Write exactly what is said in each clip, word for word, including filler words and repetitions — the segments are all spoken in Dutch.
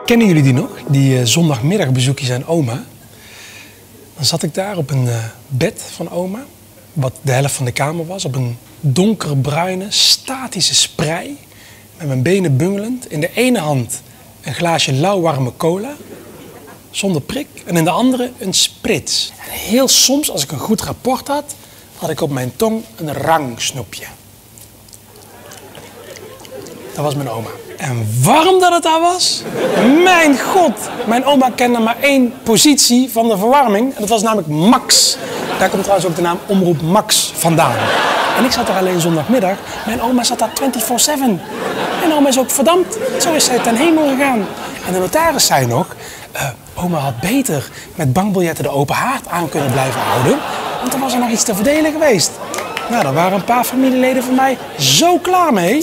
Kennen jullie die nog? Die uh, zondagmiddagbezoekjes aan oma. Dan zat ik daar op een uh, bed van oma, wat de helft van de kamer was, op een donkerbruine, statische sprei, met mijn benen bungelend. In de ene hand een glaasje lauwwarme cola, zonder prik, en in de andere een sprits. En heel soms, als ik een goed rapport had, had ik op mijn tong een rangsnoepje. Dat was mijn oma. En warm dat het daar was. Mijn god, mijn oma kende maar één positie van de verwarming. En dat was namelijk Max. Daar komt trouwens ook de naam Omroep Max vandaan. En ik zat er alleen zondagmiddag. Mijn oma zat daar vierentwintig zeven. Mijn oma is ook verdampt. Zo is zij ten hemel gegaan. En de notaris zei nog, uh, oma had beter met bankbiljetten de open haard aan kunnen blijven houden. Want er was er nog iets te verdelen geweest. Nou, daar waren een paar familieleden van mij zo klaar mee.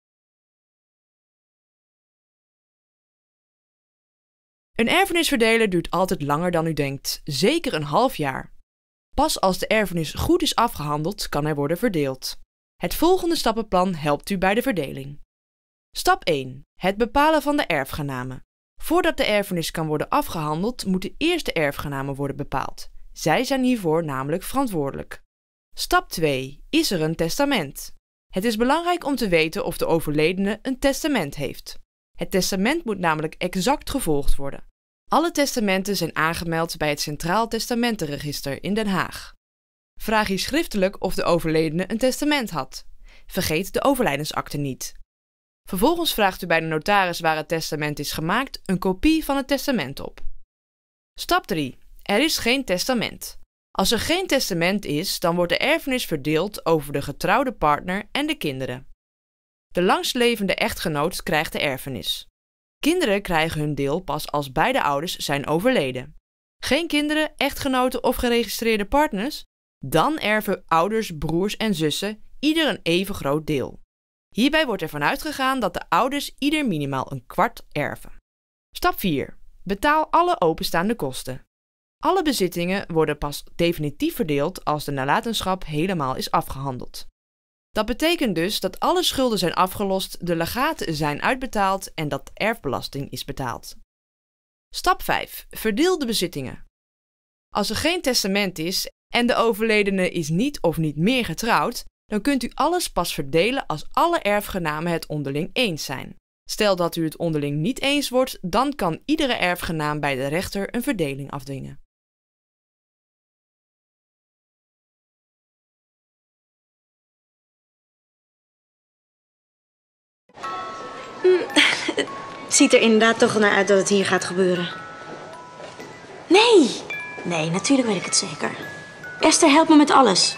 Een erfenis verdelen duurt altijd langer dan u denkt, zeker een half jaar. Pas als de erfenis goed is afgehandeld, kan er worden verdeeld. Het volgende stappenplan helpt u bij de verdeling. Stap één. Het bepalen van de erfgenamen. Voordat de erfenis kan worden afgehandeld, moeten eerst de erfgenamen worden bepaald. Zij zijn hiervoor namelijk verantwoordelijk. Stap twee. Is er een testament? Het is belangrijk om te weten of de overledene een testament heeft. Het testament moet namelijk exact gevolgd worden. Alle testamenten zijn aangemeld bij het Centraal Testamentenregister in Den Haag. Vraag hier schriftelijk of de overledene een testament had. Vergeet de overlijdensakte niet. Vervolgens vraagt u bij de notaris waar het testament is gemaakt een kopie van het testament op. Stap drie. Er is geen testament. Als er geen testament is, dan wordt de erfenis verdeeld over de getrouwde partner en de kinderen. De langstlevende echtgenoot krijgt de erfenis. Kinderen krijgen hun deel pas als beide ouders zijn overleden. Geen kinderen, echtgenoten of geregistreerde partners? Dan erven ouders, broers en zussen ieder een even groot deel. Hierbij wordt ervan uitgegaan dat de ouders ieder minimaal een kwart erven. Stap vier. Betaal alle openstaande kosten. Alle bezittingen worden pas definitief verdeeld als de nalatenschap helemaal is afgehandeld. Dat betekent dus dat alle schulden zijn afgelost, de legaten zijn uitbetaald en dat erfbelasting is betaald. Stap vijf. Verdeel de bezittingen. Als er geen testament is en de overledene is niet of niet meer getrouwd, dan kunt u alles pas verdelen als alle erfgenamen het onderling eens zijn. Stel dat u het onderling niet eens wordt, dan kan iedere erfgenaam bij de rechter een verdeling afdwingen. Het ziet er inderdaad toch naar uit dat het hier gaat gebeuren. Nee! Nee, natuurlijk weet ik het zeker. Esther, help me met alles.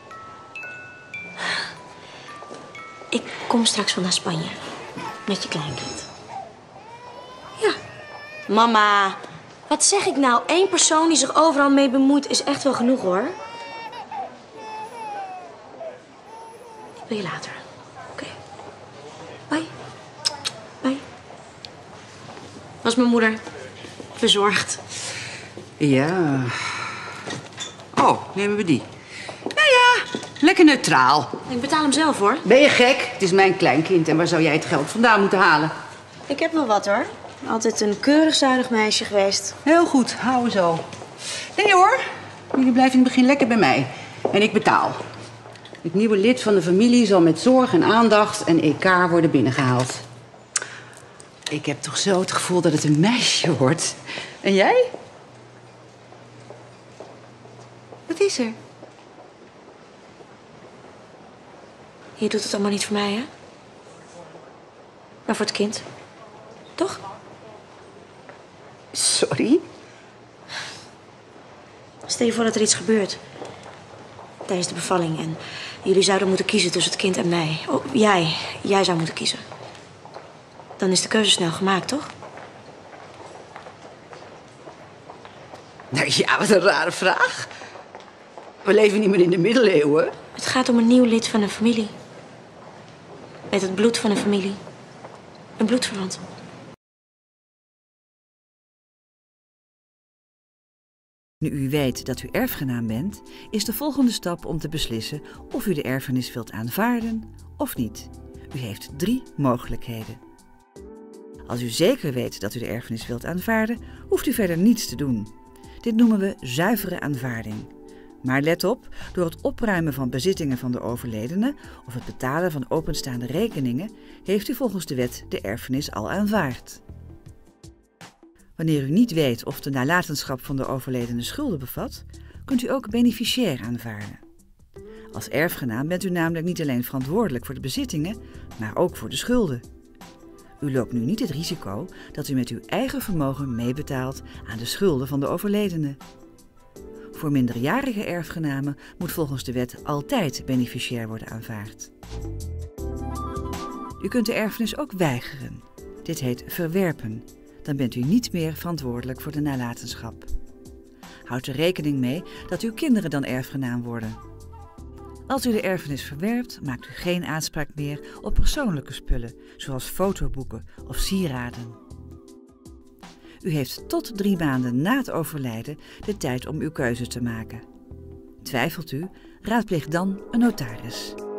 Ik kom straks van naar Spanje. Met je kleinkind. Ja. Mama, wat zeg ik nou? Eén persoon die zich overal mee bemoeit is echt wel genoeg, hoor. Ik ben je later. Oké. Okay. Bye. Bye. Was mijn moeder verzorgd? Ja. Oh, nemen we die. Nou ja, lekker neutraal. Ik betaal hem zelf, hoor. Ben je gek? Het is mijn kleinkind en waar zou jij het geld vandaan moeten halen? Ik heb wel wat, hoor. Altijd een keurig zuinig meisje geweest. Heel goed, hou zo. Nee hoor, jullie blijven in het begin lekker bij mij. En ik betaal. Het nieuwe lid van de familie zal met zorg en aandacht en E K worden binnengehaald. Ik heb toch zo het gevoel dat het een meisje wordt. En jij? Wat is er? Je doet het allemaal niet voor mij, hè? Maar voor het kind. Toch? Sorry? Stel je voor dat er iets gebeurt. Tijdens de bevalling. En jullie zouden moeten kiezen tussen het kind en mij. Oh, jij. Jij zou moeten kiezen. Dan is de keuze snel gemaakt, toch? Nou ja, wat een rare vraag. We leven niet meer in de middeleeuwen. Het gaat om een nieuw lid van een familie. Met het bloed van een familie. Een bloedverwant. Nu u weet dat u erfgenaam bent, is de volgende stap om te beslissen of u de erfenis wilt aanvaarden of niet. U heeft drie mogelijkheden. Als u zeker weet dat u de erfenis wilt aanvaarden, hoeft u verder niets te doen. Dit noemen we zuivere aanvaarding. Maar let op, door het opruimen van bezittingen van de overledene of het betalen van openstaande rekeningen, heeft u volgens de wet de erfenis al aanvaard. Wanneer u niet weet of de nalatenschap van de overledene schulden bevat, kunt u ook beneficiair aanvaarden. Als erfgenaam bent u namelijk niet alleen verantwoordelijk voor de bezittingen, maar ook voor de schulden. U loopt nu niet het risico dat u met uw eigen vermogen meebetaalt aan de schulden van de overledene. Voor minderjarige erfgenamen moet volgens de wet altijd beneficiair worden aanvaard. U kunt de erfenis ook weigeren. Dit heet verwerpen. Dan bent u niet meer verantwoordelijk voor de nalatenschap. Houd er rekening mee dat uw kinderen dan erfgenaam worden. Als u de erfenis verwerpt, maakt u geen aanspraak meer op persoonlijke spullen, zoals fotoboeken of sieraden. U heeft tot drie maanden na het overlijden de tijd om uw keuze te maken. Twijfelt u? Raadpleeg dan een notaris.